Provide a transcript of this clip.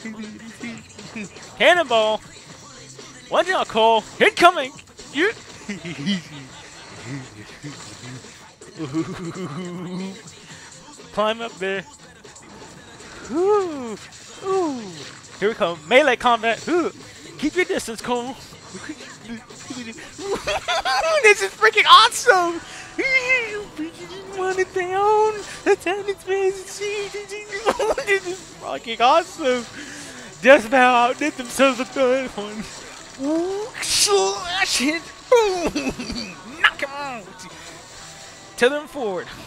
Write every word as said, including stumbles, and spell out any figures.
Cannonball. Watch out, Cole. Incoming. You. Climb up there. Ooh. Ooh. Here we come. Melee combat. Ooh. Keep your distance, Cole. This is freaking awesome. Want it down. That's how it's This is fucking awesome. DeathBattle outdid themselves with the one. Ooh, slash it. Knock him out. Tether him forward.